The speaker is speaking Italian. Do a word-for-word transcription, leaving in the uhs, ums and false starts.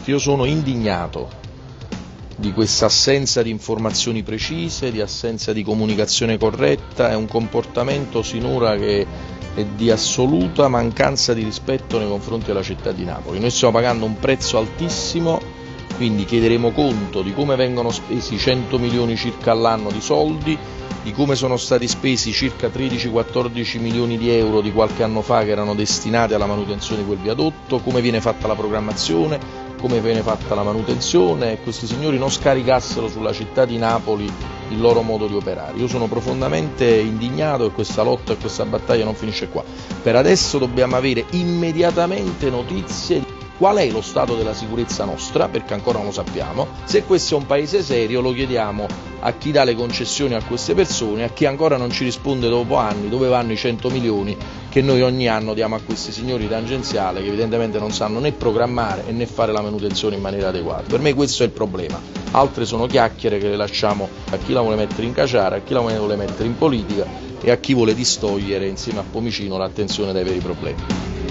giornalisti. Io sono indignato di questa assenza di informazioni precise, di assenza di comunicazione corretta, è un comportamento sinora che è di assoluta mancanza di rispetto nei confronti della città di Napoli. Noi stiamo pagando un prezzo altissimo, quindi chiederemo conto di come vengono spesi cento milioni circa all'anno di soldi, di come sono stati spesi circa tredici quattordici milioni di euro di qualche anno fa che erano destinati alla manutenzione di quel viadotto, come viene fatta la programmazione, come viene fatta la manutenzione, e questi signori non scaricassero sulla città di Napoli il loro modo di operare. Io sono profondamente indignato e questa lotta e questa battaglia non finisce qua. Per adesso dobbiamo avere immediatamente notizie di qual è lo stato della sicurezza nostra, perché ancora non lo sappiamo. Se questo è un paese serio lo chiediamo a chi dà le concessioni a queste persone, a chi ancora non ci risponde dopo anni dove vanno i cento milioni che noi ogni anno diamo a questi signori tangenziale, che evidentemente non sanno né programmare né fare la manutenzione in maniera adeguata. Per me questo è il problema. Altre sono chiacchiere che le lasciamo a chi la vuole mettere in caciara, a chi la vuole mettere in politica e a chi vuole distogliere insieme a Pomicino l'attenzione dai veri problemi.